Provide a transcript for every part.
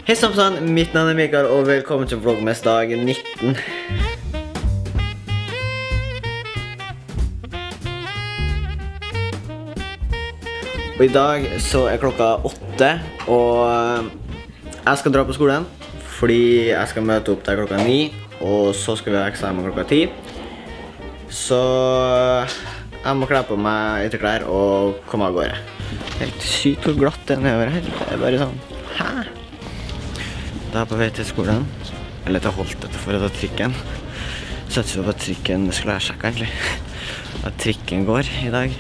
Hei samson, mitt navn er Mikael og velkommen til Vlogmas dag 19. Og i dag så er klokka 8 og jeg skal dra på skolen fordi jeg skal møte opp der klokka 9 og så skal vi ha eksamen klokka 10. Så jeg må klære på meg ytterklær og komme av gårde. Helt sykt hvor glatt det er nedover her. Det er bare sånn, hæ? Da er jeg på vei til skolen, eller til Holtet for å ta trikken. Så jeg tror på at trikken skulle jeg sjekke egentlig. At trikken går i dag.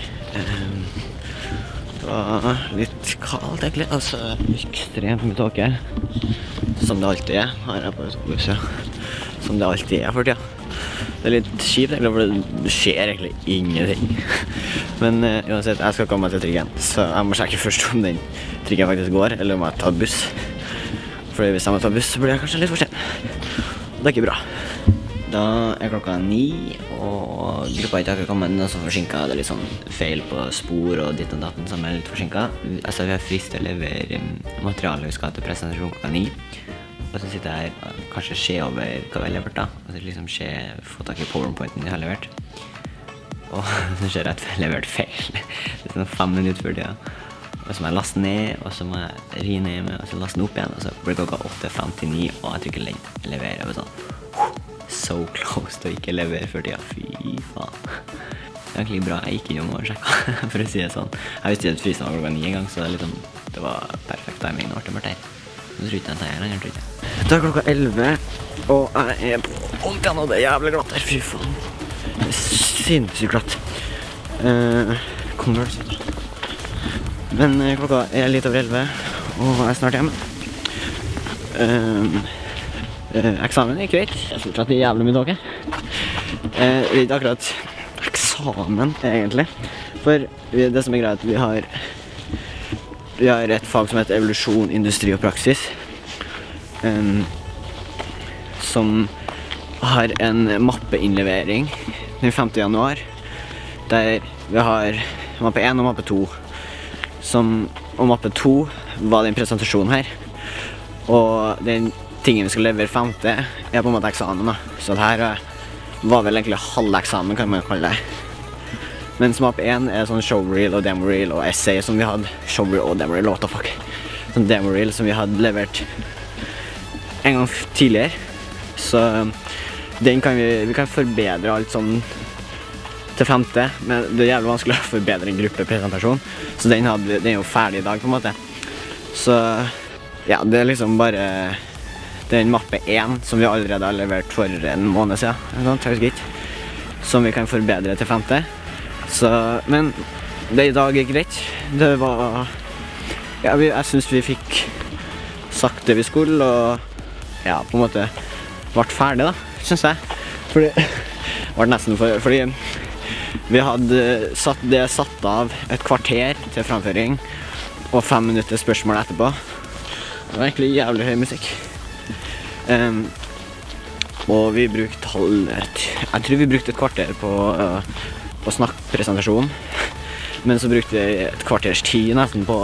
Det var litt kaldt egentlig, altså ekstremt mye tåke. Som det alltid er, her er på bussen. Som det alltid er for tida. Det er litt kjipt egentlig, for det skjer egentlig ingenting. Men uansett, jeg skal komme meg til trikken, så jeg må sjekke først om den trikken faktisk går, eller om jeg tar buss. Fordi hvis jeg må ta buss, så blir jeg kanskje litt for sen. Det er ikke bra. Da er klokka 9, og gruppa ikke har kommet inn, og så forsinket. Det er litt sånn feil på spor og ditt og datten som er litt forsinket. Altså, vi har frist til å levere materialet vi skal til presentasjon klokka 9. Og så sitter jeg her, kanskje se over hva vi har levert da. Og så liksom få tak i powerpointen vi har levert. Og så ser jeg at vi har levert feil. Det er sånn 5 minutter før tida. Og så må jeg laste ned, og så må jeg ri ned med, og så laste den opp igjen, og så blir klokka 8 frem til 9, og jeg trykker levere, og sånn. So close til å ikke levere før tida, fy faen. Det er egentlig bra, jeg gikk innom og sjekket, for å si det sånn. Jeg visste at frisen var klokka 9 en gang, så det var perfekt timing når det ble der. Nå tror ikke jeg tar lenger, tror jeg. Det er klokka 11, og jeg er på Holten, og det er jævlig glatt her, fy faen. Det er sinnssykt glatt. Kommer det sånn. Men klokka er litt over 11, og jeg er snart hjemme. Eksamen gikk greit. Jeg fortsatt i jævlig mye tåke. Det er ikke akkurat eksamen, egentlig. For det som er greit, vi har et fag som heter evolusjon, industri og praksis. Som har en mappeinnlevering den 5. januar. Der vi har mappe 1 og mappe 2. Og mappe 2 var den presentasjonen her. Og den tingen vi skal levere 5. er på en måte eksamen da. Så det her var vel egentlig halv eksamen, kan man kalle det. Mens mappe 1 er sånn showreel og demoreel og essay som vi hadde. Showreel og demoreel, what the fuck. Sånn demoreel som vi hadde levert en gang tidligere. Så den kan vi kan forbedre alt sånn til 5. Men det er jævlig vanskelig å forbedre en gruppepresentasjon. Så den er jo ferdig i dag på en måte. Så ja, det er liksom bare den mappe 1 som vi allerede har levert for en måned siden. Som vi kan forbedre til 5. Så, men det i dag gikk greit. Det var, ja, jeg synes vi fikk sagt det vi skulle, og ja, på en måte ble ferdig da, synes jeg. Fordi, var det nesten fordi vi hadde satt av et kvarter til framføring og 5 minutter spørsmål etterpå. Det var egentlig jævlig høy musikk. Og vi brukte jeg tror vi brukte et kvarter på snakkpresentasjonen. Men så brukte vi et kvarters tid nesten på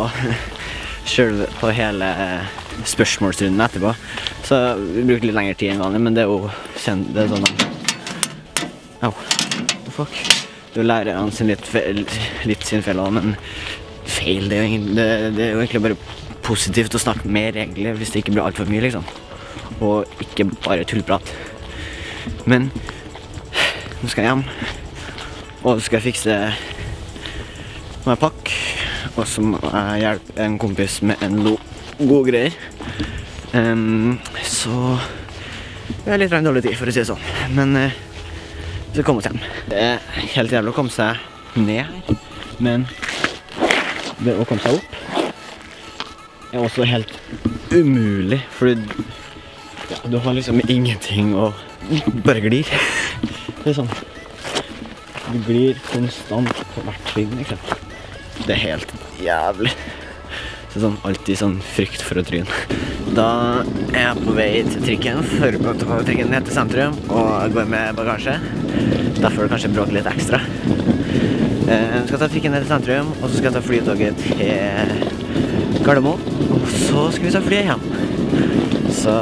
hele spørsmålsrunden etterpå. Så vi brukte litt lengre tid enn vanlig, men det er jo det er sånn au, fuck. Du lærer han sin litt sin feil, men feil, det er jo egentlig bare positivt å snakke mer egentlig, hvis det ikke blir alt for mye liksom. Og ikke bare tullprat. Men nå skal jeg hjem, og så skal jeg fikse meg pakk, og så må jeg hjelpe en kompis med en god greier. Så jeg har litt dårlig tid for å si det sånn, men så kom oss hjem. Det er helt jævlig å komme seg ned her, men det å komme seg opp er også helt umulig, fordi ja, du har liksom ingenting og bare glir. Det er sånn, du glir konstant på hvert trinn, ikke? Det er helt jævlig. Så sånn, alltid sånn frykt for å tryne. Da er jeg på vei til trikken, for å ta trikken ned til sentrum, og jeg går med bagasje. Derfor kanskje bråker litt ekstra. Jeg skal ta trikken ned til sentrum, og så skal jeg ta flytoget til Gardermoen, og så skal vi ta flyet hjem. Så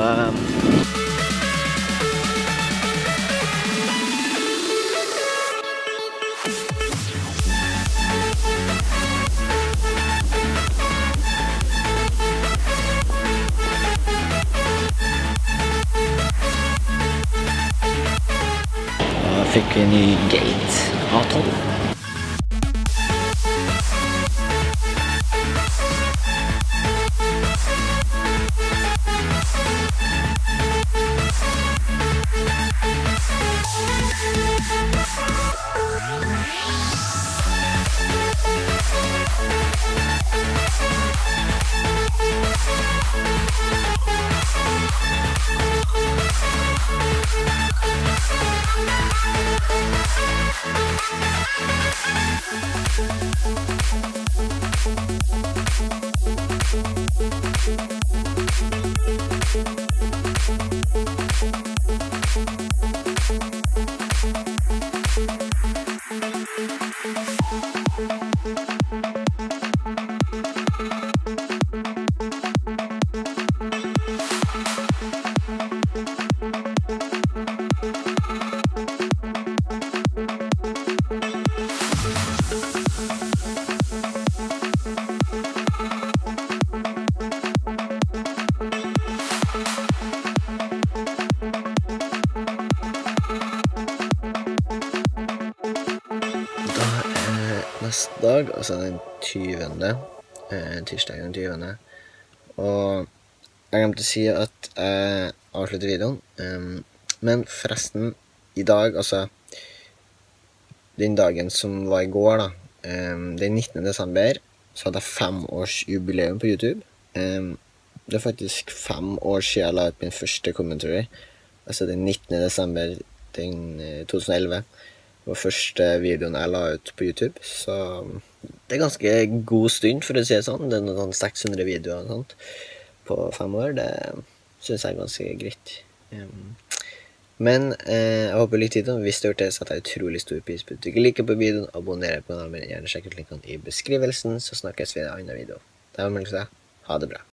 da fikk vi en ny gate A12. Neste dag, altså den 20. Tirsdag den 20. Og jeg glemte å si at jeg avslutter videoen. Men forresten, i dag, altså den dagen som var i går da, den 19. desember, så hadde jeg 5-årsjubileum på YouTube. Det er faktisk 5 år siden jeg la ut min første commentary, altså den 19. desember 2011. Det var første videoen jeg la ut på YouTube, så det er ganske god stund for å si det sånn. Det er noen 600 videoer og sånt på 5 år, det synes jeg er ganske greit. Men jeg håper lykke til da. Hvis du har gjort det, så setter jeg utrolig stor pris på at du ikke liker på videoen, abonnerer på kanalen min, gjerne sjekk ut linkene i beskrivelsen, så snakkes vi i en annen video. Det var Melk, ha det bra.